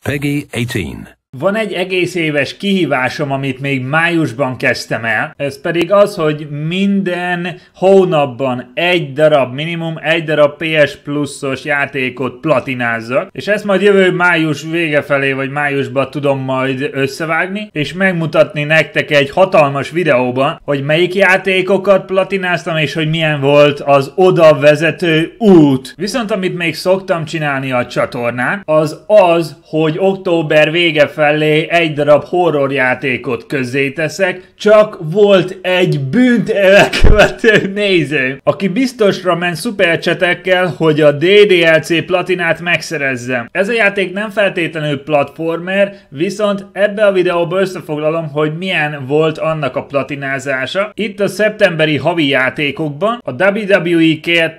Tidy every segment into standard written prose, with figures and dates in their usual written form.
PEGI 18. Van egy egész éves kihívásom, amit még májusban kezdtem el, ez pedig az, hogy minden hónapban minimum egy darab PS Plus-os játékot platinázzak, és ezt majd jövő május vége felé, vagy májusban tudom majd összevágni, és megmutatni nektek egy hatalmas videóban, hogy melyik játékokat platináztam, és hogy milyen volt az oda vezető út. Viszont amit még szoktam csinálni a csatornán, az, hogy október vége felé egy darab horrorjátékot közzéteszek, csak volt egy bűnt elkövető néző, aki biztosra ment szupercsetekkel, hogy a DDLC platinát megszerezzem. Ez a játék nem feltétlenül platformer, viszont ebbe a videóba összefoglalom, hogy milyen volt annak a platinázása. Itt a szeptemberi havi játékokban a WWE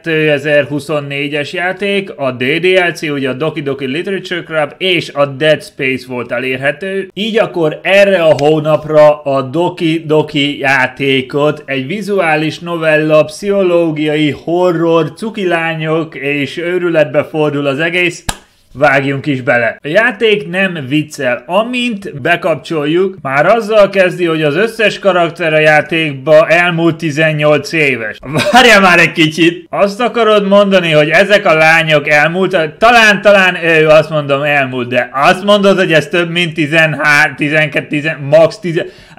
2024-es játék, a DDLC, ugye a Doki Doki Literature Club és a Dead Space volt elérhető. Így akkor erre a hónapra a Doki Doki játékot, egy vizuális novella, pszichológiai horror, cukilányok és őrületbe fordul az egész. Vágjunk is bele. A játék nem viccel. Amint bekapcsoljuk, már azzal kezdi, hogy az összes karakter a játékba elmúlt 18 éves. Várjál már egy kicsit. Azt akarod mondani, hogy ezek a lányok elmúltak? Talán ő azt mondom elmúlt, de azt mondod, hogy ez több mint 13, 12, max 10...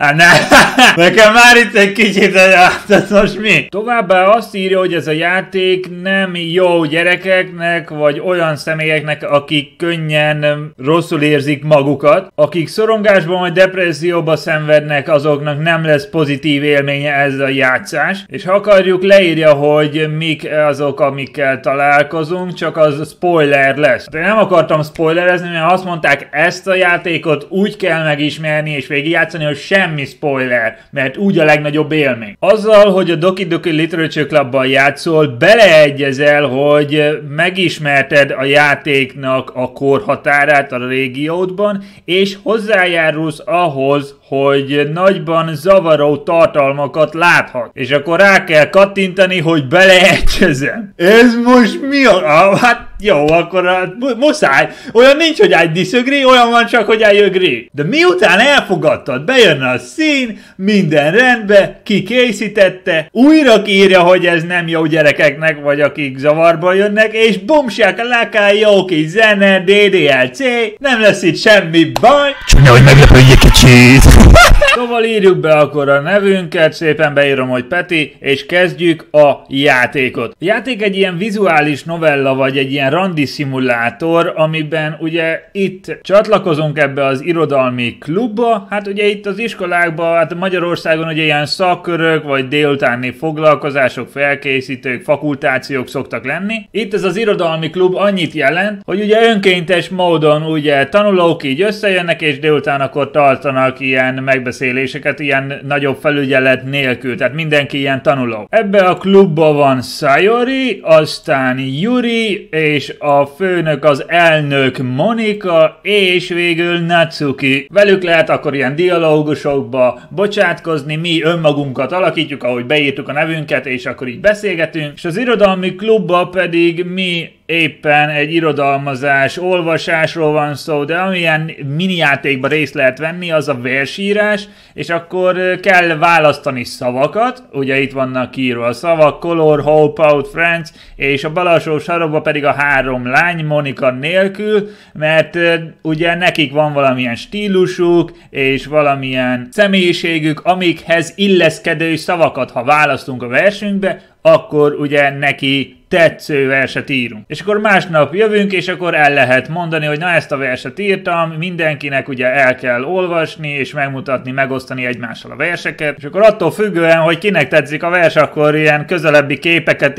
Nekem már itt egy kicsit, ez most mi? Továbbá azt írja, hogy ez a játék nem jó gyerekeknek, vagy olyan személyeknek, akik könnyen rosszul érzik magukat, akik szorongásban vagy depresszióba szenvednek, azoknak nem lesz pozitív élménye ez a játszás. És ha akarjuk, leírja, hogy mik azok, amikkel találkozunk, csak az spoiler lesz. De nem akartam spoilerezni, mert azt mondták, ezt a játékot úgy kell megismerni és végigjátszani, hogy semmi spoiler, mert úgy a legnagyobb élmény. Azzal, hogy a Doki Doki Literature Clubban játszol, beleegyezel, hogy megismerted a játéknak a korhatárát a régiódban, és hozzájárulsz ahhoz, hogy nagyban zavaró tartalmakat láthat. És akkor rá kell kattintani, hogy beleegyezem. Ez most mi a... Hát jó, akkor muszáj. Olyan nincs, hogy I disagree, olyan van csak, hogy I agree. De miután elfogadtad, bejönne a szín, minden rendbe, ki készítette, újra írja, hogy ez nem jó gyerekeknek, vagy akik zavarba jönnek, és bumsák a laká, jó kis zene, DDLC, nem lesz itt semmi baj. Csak nehogy meglepődj egy kicsit. Szóval írjuk be akkor a nevünket, szépen beírom, hogy Peti, és kezdjük a játékot. A játék egy ilyen vizuális novella, vagy egy ilyen randi szimulátor, amiben ugye itt csatlakozunk ebbe az irodalmi klubba, hát ugye itt az iskolákban, hát Magyarországon ugye ilyen szakkörök, vagy délutáni foglalkozások, felkészítők, fakultációk szoktak lenni. Itt ez az irodalmi klub annyit jelent, hogy ugye önkéntes módon ugye tanulók így összejönnek, és délután akkor tartanak ilyen megbeszéléseket, ilyen nagyobb felügyelet nélkül, tehát mindenki ilyen tanuló. Ebbe a klubba van Sayori, aztán Yuri, és a főnök az elnök Monika, és végül Natsuki. Velük lehet akkor ilyen dialógusokba bocsátkozni, mi önmagunkat alakítjuk, ahogy beírtuk a nevünket, és akkor így beszélgetünk, és az irodalmi klubba pedig mi éppen egy irodalmazás, olvasásról van szó, de amilyen minijátékban részt lehet venni, az a versírás, és akkor kell választani szavakat, ugye itt vannak írva a szavak, Color, Hope, Out, Friends, és a bal alsó sarokban pedig a 3 lány, Monika nélkül, mert ugye nekik van valamilyen stílusuk, és valamilyen személyiségük, amikhez illeszkedő szavakat, ha választunk a versünkbe, akkor ugye neki tetsző verset írunk. És akkor másnap jövünk, és akkor el lehet mondani, hogy na ezt a verset írtam, mindenkinek ugye el kell olvasni, és megmutatni, megosztani egymással a verseket, és akkor attól függően, hogy kinek tetszik a vers, akkor ilyen közelebbi képeket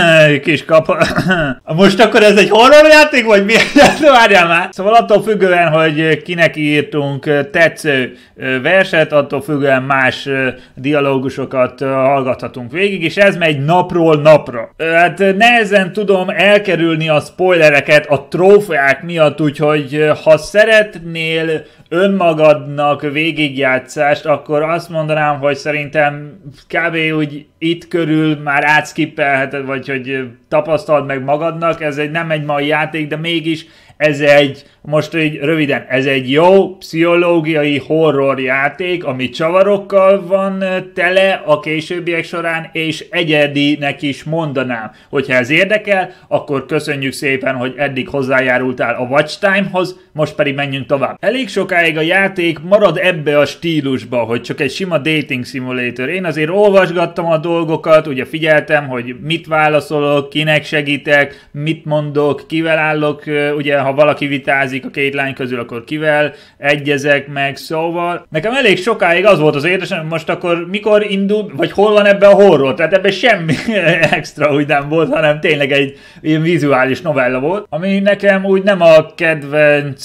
is kap. Most akkor ez egy horrorjáték, vagy mi? Várjál már! Szóval attól függően, hogy kinek írtunk tetsző verset, attól függően más dialógusokat hallgathatunk végig, és ez megy napról napra. Hát nehezen tudom elkerülni a spoilereket a trófeák miatt, úgyhogy ha szeretnél önmagadnak végigjátszást, akkor azt mondanám, hogy szerintem kb. Úgy itt körül már átskippelheted, vagy hogy tapasztald meg magadnak, ez nem egy mai játék, de mégis most így röviden, ez egy jó pszichológiai horror játék, ami csavarokkal van tele a későbbiek során, és egyedinek is mondanám. Hogyha ez érdekel, akkor köszönjük szépen, hogy eddig hozzájárultál a Watch Time-hoz, most pedig menjünk tovább. Elég sokáig a játék marad ebbe a stílusba, hogy csak egy sima dating simulator. Én azért olvasgattam a dolgokat, ugye figyeltem, hogy mit válaszolok, kinek segítek, mit mondok, kivel állok, ugye ha valaki vitázik a két lány közül, akkor kivel egyezek meg, szóval nekem elég sokáig az volt az érdekes, most akkor mikor indul, vagy hol van ebbe a horror, tehát ebbe semmi extra úgy nem volt, hanem tényleg egy ilyen vizuális novella volt, ami nekem úgy nem a kedvenc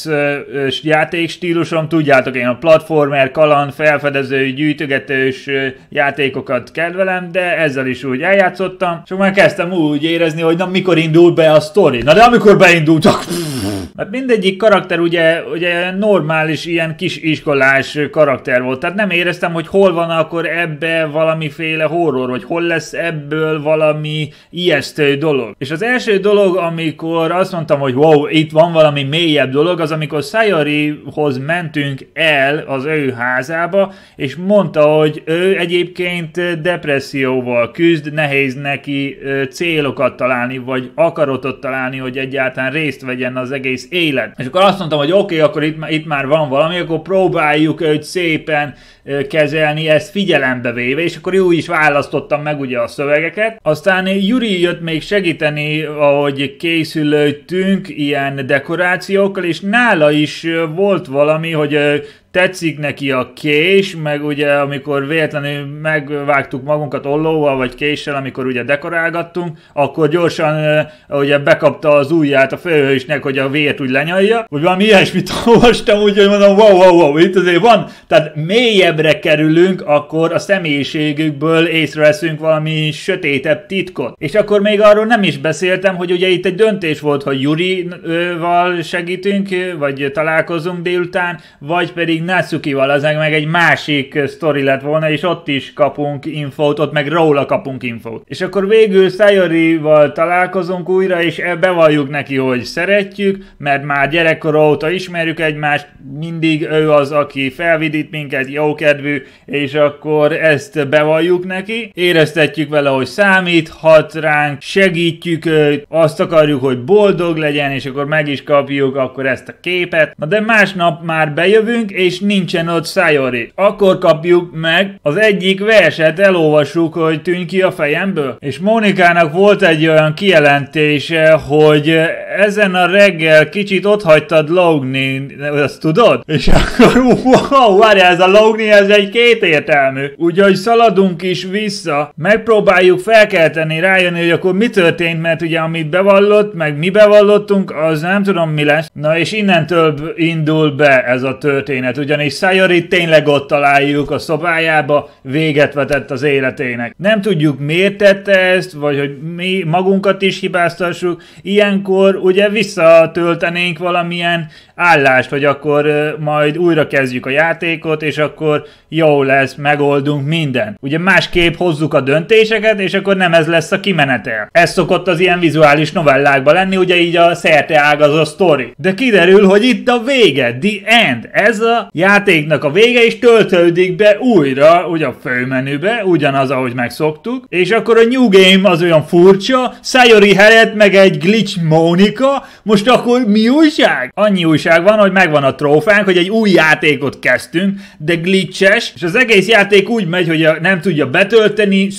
játékstílusom, tudjátok, én a platformer, kaland, felfedező, gyűjtögetős játékokat kedvelem, de ezzel is úgy eljátszottam, és már kezdtem úgy érezni, hogy na mikor indul be a sztori, na de amikor beindult, csak mert mindegyik karakter ugye normális ilyen kis iskolás karakter volt, tehát nem éreztem, hogy hol van akkor ebbe valamiféle horror, vagy hol lesz ebből valami ijesztő dolog. És az első dolog, amikor azt mondtam, hogy wow, itt van valami mélyebb dolog, az amikor Sayorihoz mentünk el az ő házába, és mondta, hogy ő egyébként depresszióval küzd, nehéz neki célokat találni, vagy akaratot találni, hogy egyáltalán részt vegyen az egész élet. És akkor azt mondtam, hogy oké, akkor itt már van valami, akkor próbáljuk őt szépen kezelni, ezt figyelembe véve, és akkor úgy is választottam meg ugye a szövegeket. Aztán Yuri jött még segíteni, ahogy készülődtünk ilyen dekorációkkal, és nála is volt valami, hogy tetszik neki a kés, meg ugye amikor véletlenül megvágtuk magunkat ollóval vagy késsel, amikor ugye dekorálgattunk, akkor gyorsan ugye bekapta az ujját a főhősnek, hogy a vért úgy lenyalja, vagy valami ilyesmit olvastam, úgyhogy mondom, wow, itt azért van, tehát mélyebbre kerülünk, akkor a személyiségükből észreveszünk valami sötétebb titkot. És akkor még arról nem is beszéltem, hogy ugye itt egy döntés volt, hogy Yuri-val segítünk, vagy találkozunk délután, vagy pedig Natsuki-val, az meg egy másik sztori lett volna, és ott is kapunk infót, ott meg róla kapunk infót. És akkor végül Sayori-val találkozunk újra, és bevalljuk neki, hogy szeretjük, mert már gyerekkor óta ismerjük egymást, mindig ő az, aki felvidít minket, jókedvű, és akkor ezt bevalljuk neki, éreztetjük vele, hogy számíthat ránk, segítjük őt, azt akarjuk, hogy boldog legyen, és akkor meg is kapjuk akkor ezt a képet. Na de másnap már bejövünk, és nincsen ott Sayori. Akkor kapjuk meg az egyik verset, elolvassuk, hogy tűnj ki a fejemből. És Mónikának volt egy olyan kijelentése, hogy ezen a reggel kicsit ott hagytad lógni, azt tudod? És akkor wow, várjál, ez a lógni, ez egy kétértelmű. Úgyhogy szaladunk is vissza, megpróbáljuk felkelteni, rájönni, hogy akkor mi történt, mert ugye amit bevallott, meg mi bevallottunk, az nem tudom mi lesz. Na és innentől indul be ez a történet, ugyanis Sayori tényleg ott találjuk a szobájába, véget vetett az életének. Nem tudjuk miért tette ezt, vagy hogy mi magunkat is hibáztassuk, ilyenkor ugye visszatöltenénk valamilyen állást, hogy akkor majd újra kezdjük a játékot, és akkor jó lesz, megoldunk mindent. Ugye másképp hozzuk a döntéseket, és akkor nem ez lesz a kimenetel. Ez szokott az ilyen vizuális novellákban lenni, ugye így a szerteágazó sztori. De kiderül, hogy itt a vége, the end. Ez a játéknak a vége, és töltődik be újra, ugye a főmenübe, ugyanaz, ahogy megszoktuk, és akkor a New Game az olyan furcsa, Sayori helyett meg egy glitch Mónika, most akkor mi újság? Annyi újság van, hogy megvan a trófánk, hogy egy új játékot kezdtünk, de glitches, és az egész játék úgy megy, hogy nem tudja betölteni,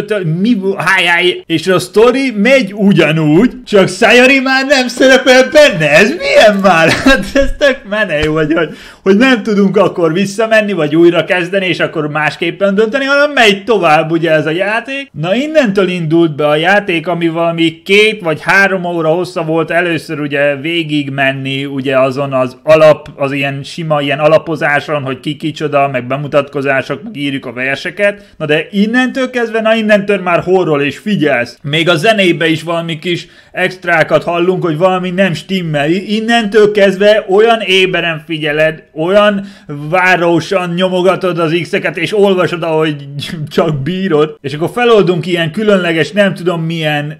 hájáj, és a sztori megy ugyanúgy, csak Sayori már nem szerepel benne, ez milyen már? Hát ez tök menő, hogy nem tudunk akkor visszamenni, vagy újra kezdeni, és akkor másképpen dönteni, hanem megy tovább ugye ez a játék. Na innentől indult be a játék, ami valami 2 vagy 3 óra hossza volt először ugye végig menni ugye azon az ilyen sima ilyen alapozáson, hogy ki kicsoda, meg bemutatkozások, meg írjuk a verseket. Na de innentől kezdve, innentől már horror, és figyelsz. Még a zenébe is valami kis extrákat hallunk, hogy valami nem stimmel. Innentől kezdve olyan éberen figyeled, olyan olyan várósan nyomogatod az X-eket, és olvasod, ahogy csak bírod, és akkor feloldunk ilyen különleges, nem tudom milyen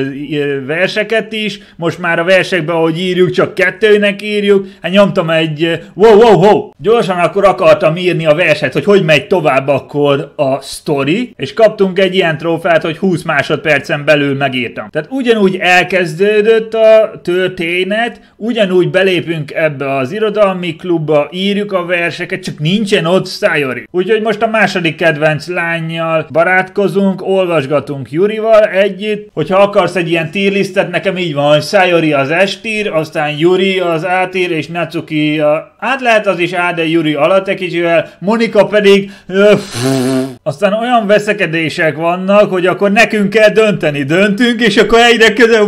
verseket is, most már a versekben, ahogy írjuk, csak 2-nek írjuk, hát nyomtam egy wow, gyorsan akkor akartam írni a verset, hogy megy tovább akkor a sztori, és kaptunk egy ilyen trófeát, hogy 20 másodpercen belül megírtam. Tehát ugyanúgy elkezdődött a történet, ugyanúgy belépünk ebbe az irodalmi klubba, írjuk a verseket, csak nincsen ott Sayori. Úgyhogy most a második kedvenc lánnyal barátkozunk, olvasgatunk Yurival együtt. Hogyha akarsz egy ilyen tierlistet, nekem így van, hogy Sayori az S-tier, aztán Yuri az A-tier, és Natsuki át lehet az is A, de Yuri alatt egy kicsivel, Monika pedig aztán olyan veszekedések vannak, hogy akkor nekünk kell dönteni. Döntünk, és akkor egyre közül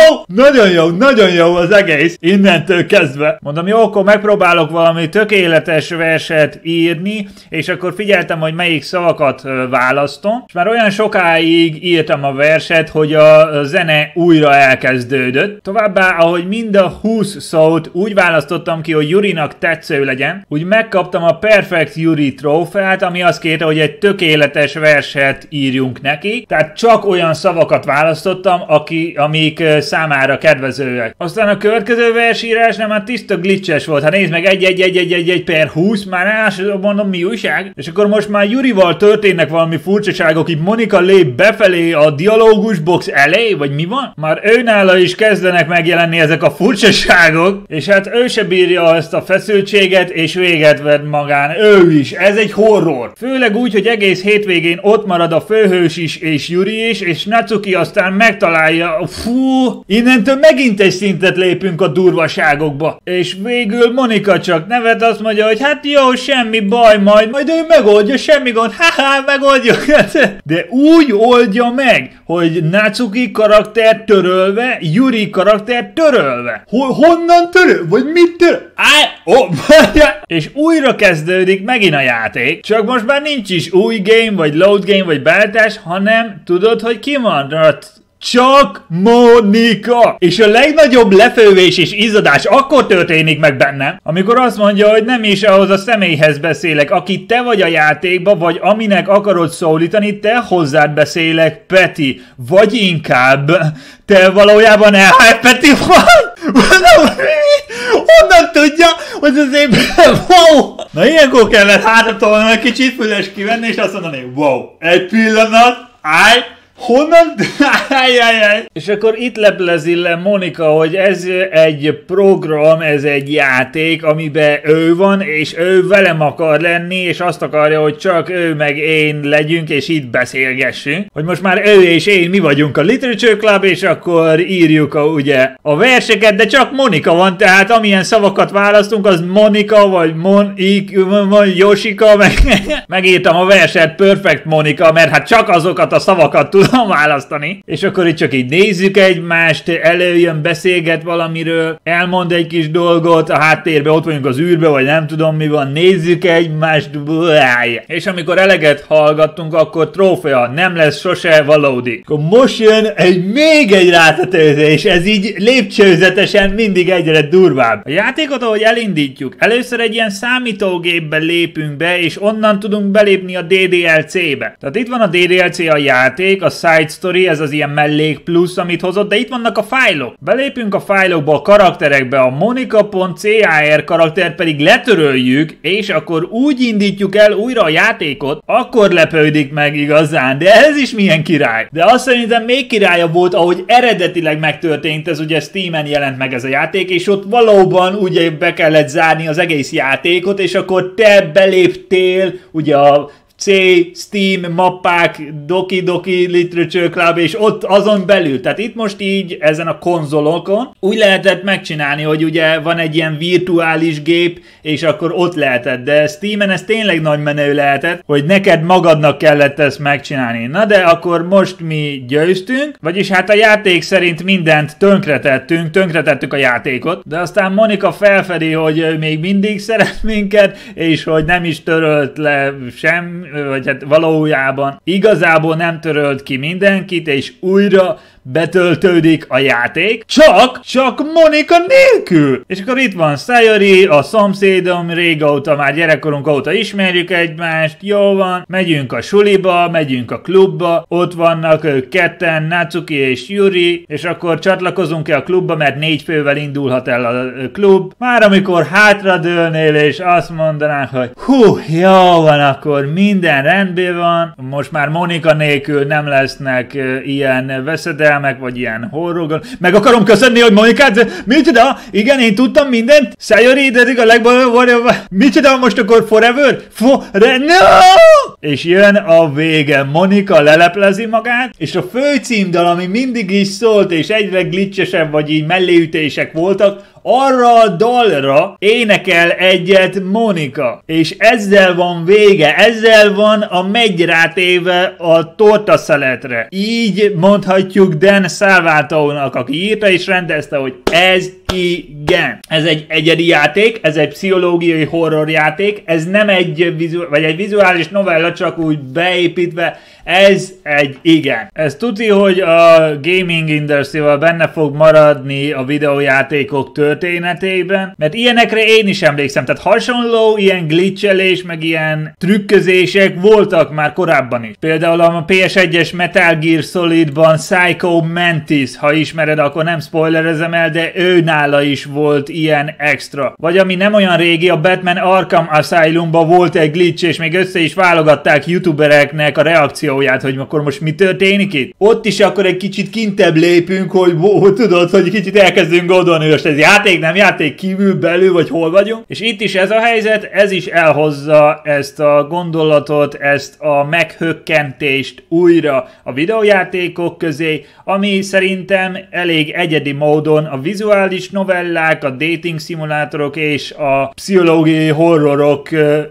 nagyon jó az egész innentől kezdve. Mondom, jó, akkor megpróbálok valami tökéletes verset írni, és akkor figyeltem, hogy melyik szavakat választom, és már olyan sokáig írtam a verset, hogy a zene újra elkezdődött. Továbbá, ahogy mind a 20 szót úgy választottam ki, hogy Yurinak tetsző legyen, úgy megkaptam a Perfect Yuri trófeát, ami azt kérte, hogy egy tökéletes verset írjunk neki, tehát csak olyan szavakat választottam, amik számára kedvezőek. Aztán a következő versírás nem már tiszta glitches volt. Hát nézd meg, 1/20, már mondom, mi újság? És akkor most már Yurival történnek valami furcsaságok, itt Monika lép befelé a dialógus box elé, vagy mi van? Már őnála is kezdenek megjelenni ezek a furcsaságok, és hát ő se bírja ezt a feszültséget, és véget vett magán. Ő is. Ez egy horror. Főleg úgy, hogy egész hétvégén ott marad a főhős is, és Yuri is, és Natsuki aztán megtalálja. Fú, innentől megint egy szintet lépünk a durvaságokba. És végül Monika csak nevet, azt mondja, hogy hát jó, semmi baj, majd ő megoldja, semmi gond, megoldjuk. De úgy oldja meg, hogy Natsuki karakter törölve, Yuri karakter törölve. Honnan töröl? Vagy mit töröl? És újra kezdődik megint a játék, csak most már nincs is új game, vagy load game, vagy beállítás, hanem tudod, hogy ki van? Csak Monika! És a legnagyobb lefővés és izzadás akkor történik meg bennem, amikor azt mondja, hogy nem is ahhoz a személyhez beszélek, aki te vagy a játékba, vagy aminek akarod szólítani, te hozzád beszélek, Peti. Vagy inkább, te valójában Peti vagy? Honnan tudja, hogy az én... Wow! Na ilyenkor kellett hátratalálni, egy kicsit füles kivenni, és azt mondani, wow, egy pillanat, honnan? És akkor itt leplezi le Monika, hogy ez egy program, ez egy játék, amiben ő van, és ő velem akar lenni, és azt akarja, hogy csak ő meg én legyünk, és itt beszélgessünk. Hogy most már ő és én mi vagyunk a Literature Club, és akkor írjuk a verseket, de csak Monika van, tehát amilyen szavakat választunk, az Monika, vagy Yoshika, megírtam a verset Perfect Monika, mert hát csak azokat a szavakat tudom választani. És akkor itt csak így nézzük egymást, előjön, beszélget valamiről, elmond egy kis dolgot, a háttérben ott vagyunk az űrbe, vagy nem tudom mi van, nézzük egymást, és amikor eleget hallgattunk, akkor trófea, nem lesz sose valódi. Akkor most jön még egy rátetőzés, ez így lépcsőzetesen mindig egyre durvább. A játékot, ahogy elindítjuk, először egy ilyen számítógépbe lépünk be, és onnan tudunk belépni a DDLC-be. Tehát itt van a DDLC a játék, a Side Story, ez az ilyen mellék plusz, amit hozott, de itt vannak a fájlok. Belépünk a fájlokba, a karakterekbe, a Monika.car karakter pedig letöröljük, és akkor úgy indítjuk el újra a játékot, akkor lepődik meg igazán, de ez is milyen király. De azt szerintem még királyabb volt, ahogy eredetileg megtörtént, ez ugye Steamen jelent meg ez a játék, és ott valóban ugye be kellett zárni az egész játékot, és akkor te beléptél ugye a Steam, mappák, Doki Literature Club, és ott azon belül. Tehát itt most így ezen a konzolokon úgy lehetett megcsinálni, hogy ugye van egy ilyen virtuális gép, és akkor ott lehetett. De Steamen ez tényleg nagy menő lehetett, hogy neked magadnak kellett ezt megcsinálni. Na de akkor most mi győztünk, vagyis hát a játék szerint mindent tönkretettük a játékot, de aztán Monika felfedi, hogy még mindig szeret minket, és hogy nem is törölt le vagy hát valójában igazából nem törölt ki mindenkit, és újra betöltődik a játék, csak Monika nélkül. És akkor itt van Sayori, a szomszédom, régóta, már gyerekkorunk óta ismerjük egymást, jó van, megyünk a suliba, megyünk a klubba, ott vannak ők ketten, Natsuki és Yuri, és akkor csatlakozunk-e a klubba, mert 4 fővel indulhat el a klub. Már amikor hátradőlnél, és azt mondanánk, hogy hú, jó van, akkor minden rendben van, most már Monika nélkül nem lesznek ilyen veszedelmek, vagy ilyen horrorok. Meg akarom köszönni, hogy Monikát, micsoda? Igen, én tudtam mindent. Sayori, de a legbolyabb. Micsoda, most akkor forever? No! És jön a vége. Monika leleplezi magát, és a főcímdal, ami mindig is szólt, és egyre glitchesebb, vagy így melléütések voltak, arra a dalra énekel egyet Monika. És ezzel van vége, ezzel van a megy rátéve a tortaszeletre. Így mondhatjuk Dan Salvato-nak, aki írta és rendezte, hogy ez igen. Ez egy egyedi játék, ez egy pszichológiai horror játék, ez nem egy vizuális novella, csak úgy beépítve, ez egy igen. Ez tudni, hogy a gaming industry-val benne fog maradni a videójátékok történetében, mert ilyenekre én is emlékszem, tehát hasonló ilyen glitchelés, meg ilyen trükközések voltak már korábban is. Például a PS1-es Metal Gear Solidban Psycho Mantis, ha ismered, akkor nem spoilerezem el, de ő nála is volt ilyen extra. Vagy ami nem olyan régi, a Batman Arkham Asylumban volt egy glitch, és még össze is válogatták youtubereknek a reakcióját, hogy akkor most mi történik itt. Ott is akkor egy kicsit kintebb lépünk, hogy tudod, hogy kicsit elkezdünk gondolni, hogy ez játék, nem játék, kívül, belül, vagy hol vagyunk. És itt is ez a helyzet, ez is elhozza ezt a gondolatot, ezt a meghökkentést újra a videójátékok közé, ami szerintem elég egyedi módon a vizuális novellák, a dating szimulátorok és a pszichológiai horrorok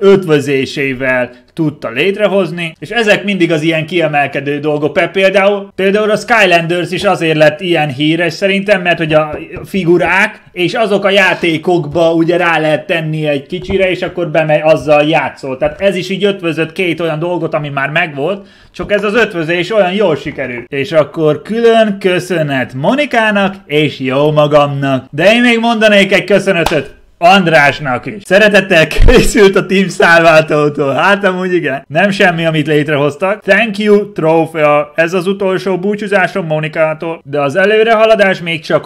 ötvözésével tudta létrehozni, és ezek mindig az ilyen kiemelkedő dolgok. Például a Skylanders is azért lett ilyen híres szerintem, mert hogy a figurák, és azok a játékokba ugye rá lehet tenni egy kicsire, és akkor bemegy, azzal játszol. Tehát ez is így ötvözött 2 olyan dolgot, ami már megvolt, csak ez az ötvözés olyan jól sikerült. És akkor külön köszönet Monikának, és jó magamnak. De én még mondanék egy köszönetet Andrásnak is. Szeretettel készült a Team Salvato-tól. Hát amúgy igen. Nem semmi, amit létrehoztak. Thank you, trófea. Ez az utolsó búcsúzásom Monikától, de az előrehaladás még csak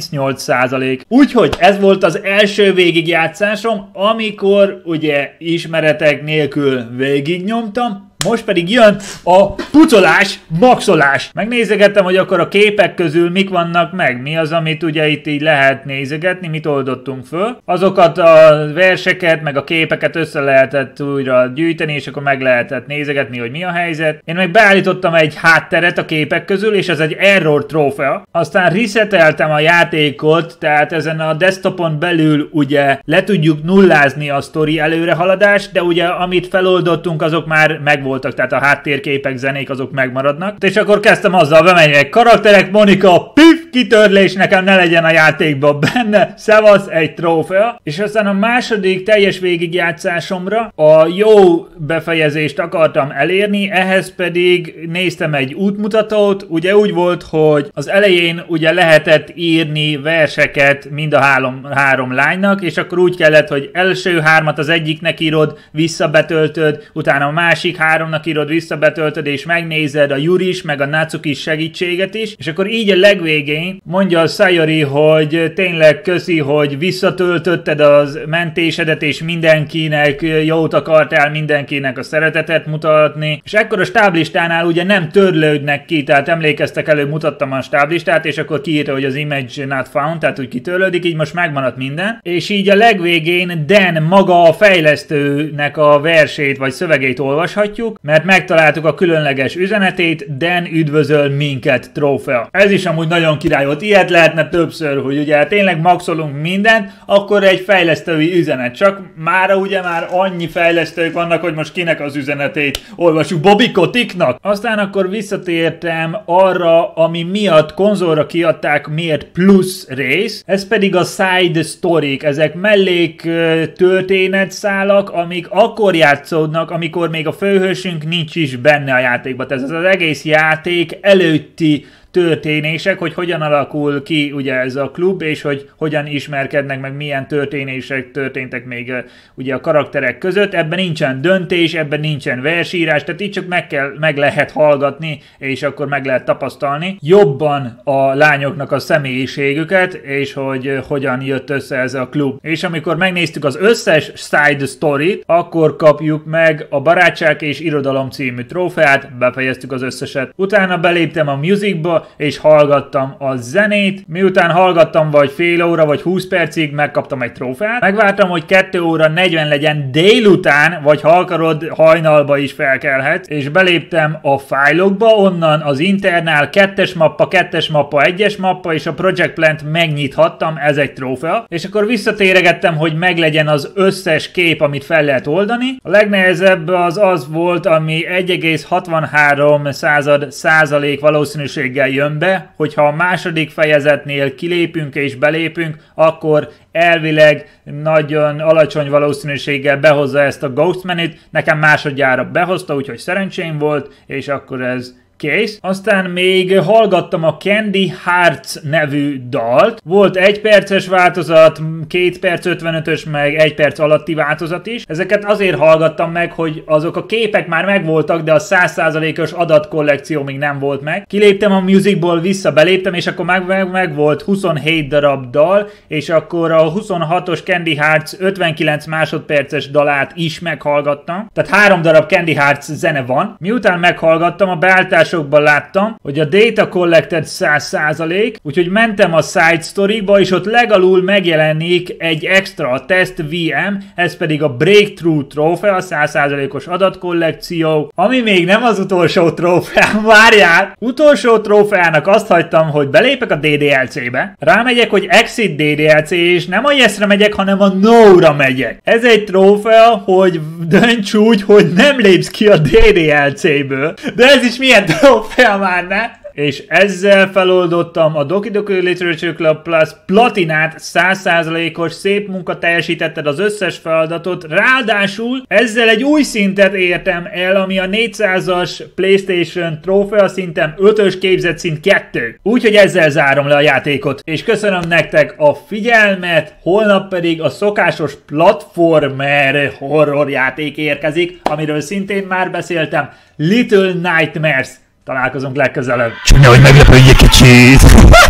38%. Úgyhogy ez volt az első végigjátszásom, amikor ugye ismeretek nélkül végignyomtam. Most pedig jön a pucolás, maxolás. Megnézegettem, hogy akkor a képek közül mik vannak meg. Mi az, amit ugye itt így lehet nézegetni, mit oldottunk föl. Azokat a verseket, meg a képeket össze lehetett újra gyűjteni, és akkor meg lehetett nézegetni, hogy mi a helyzet. Én meg beállítottam egy hátteret a képek közül, és ez egy error trófea. Aztán reseteltem a játékot, tehát ezen a desktopon belül ugye le tudjuk nullázni a sztori előrehaladást, de ugye amit feloldottunk, azok már megvoltak, tehát a háttérképek, zenék azok megmaradnak. És akkor kezdtem azzal, bemegyek karakterek, Monika, pif, kitörlés, nekem ne legyen a játékban benne, szevasz, egy trófea. És aztán a második teljes végigjátszásomra a jó befejezést akartam elérni, ehhez pedig néztem egy útmutatót, ugye úgy volt, hogy az elején ugye lehetett írni verseket mind a három lánynak, és akkor úgy kellett, hogy első 3-at az egyiknek írod, visszabetöltöd, utána a másik 3-nak írod, visszabetöltöd, és megnézed a Yuris, meg a Natsuki segítséget is, és akkor így a legvégén mondja a Sayori, hogy tényleg köszi, hogy visszatöltötted az mentésedet, és mindenkinek jót akartál, mindenkinek a szeretetet mutatni, és ekkor a stáblistánál ugye nem törlődnek ki, tehát emlékeztek, előbb mutattam a stáblistát, és akkor kiírta, hogy az image not found, tehát úgy kitörlődik, így most megmaradt minden, és így a legvégén Dan maga a fejlesztőnek a versét vagy szövegét olvashatjuk, mert megtaláltuk a különleges üzenetét, Dan üdvözöl minket trófea. Ez is amúgy nagyon király volt. Ilyet lehetne többször, hogy ugye tényleg maxolunk mindent, akkor egy fejlesztői üzenet. Csak mára ugye már annyi fejlesztők vannak, hogy most kinek az üzenetét olvassuk. Bobby Koticknak? Aztán akkor visszatértem arra, ami miatt konzolra kiadták, miért plusz rész. Ez pedig a side story-k. Ezek mellék történetszálak, amik akkor játszódnak, amikor még a főhősünk nincs is benne a játékban. Ez az egész játék előtti történések, hogy hogyan alakul ki ugye ez a klub, és hogy hogyan ismerkednek, meg milyen történések történtek még ugye a karakterek között. Ebben nincsen döntés, ebben nincsen versírás, tehát így csak meg lehet hallgatni, és akkor meg lehet tapasztalni jobban a lányoknak a személyiségüket, és hogy hogyan jött össze ez a klub. És amikor megnéztük az összes side story-t, akkor kapjuk meg a Barátság és Irodalom című trófeát, befejeztük az összeset. Utána beléptem a musicba, és hallgattam a zenét. Miután hallgattam vagy fél óra, vagy 20 percig, megkaptam egy trófeát. Megvártam, hogy 2 óra 40 legyen délután, vagy ha akarod, hajnalba is felkelhetsz, és beléptem a fájlokba, onnan az internál 2-es mappa, 1-es mappa, és a Project Plant megnyithattam, ez egy trófea. És akkor visszatéregettem, hogy meglegyen az összes kép, amit fel lehet oldani. A legnehezebb az volt, ami 1,63% valószínűséggel jön be, hogyha a második fejezetnél kilépünk és belépünk, akkor elvileg nagyon alacsony valószínűséggel behozza ezt a Ghost menüt. Nekem másodjára behozta, úgyhogy szerencsém volt, és akkor ez kész. Aztán még hallgattam a Candy Hearts nevű dalt. Volt 1 perces változat, 2 perc 55-ös, meg 1 perc alatti változat is. Ezeket azért hallgattam meg, hogy azok a képek már megvoltak, de a 100%-os adatkollekció még nem volt meg. Kiléptem a musicból, beléptem, és akkor meg volt 27 darab dal, és akkor a 26-os Candy Hearts 59 másodperces dalát is meghallgattam. Tehát 3 darab Candy Hearts zene van. Miután meghallgattam, a beállítás láttam, hogy a data collected 100%, úgyhogy mentem a side story-ba, és ott legalul megjelenik egy extra test VM, ez pedig a Breakthrough trófea, 100%-os adatkollekció, ami még nem az utolsó trófeám, várjál! Utolsó trófeának azt hagytam, hogy belépek a DDLC-be, rámegyek, hogy Exit DDLC, és nem a Yes-re megyek, hanem a No-ra megyek. Ez egy trófea, hogy dönts úgy, hogy nem lépsz ki a DDLC-ből, de ez is milyen trófea már, ne? És ezzel feloldottam a Doki Doki Literature Club Plus platinát, 100%-os szép munka, teljesítetted az összes feladatot, ráadásul ezzel egy új szintet értem el, ami a 400-as PlayStation trófea szintem 5-ös képzett szint 2. Úgyhogy ezzel zárom le a játékot, és köszönöm nektek a figyelmet, holnap pedig a szokásos platformer horror játék érkezik, amiről szintén már beszéltem, Little Nightmares. Találkozunk legközelebb. Csak nehogy meglepődj egy kicsit.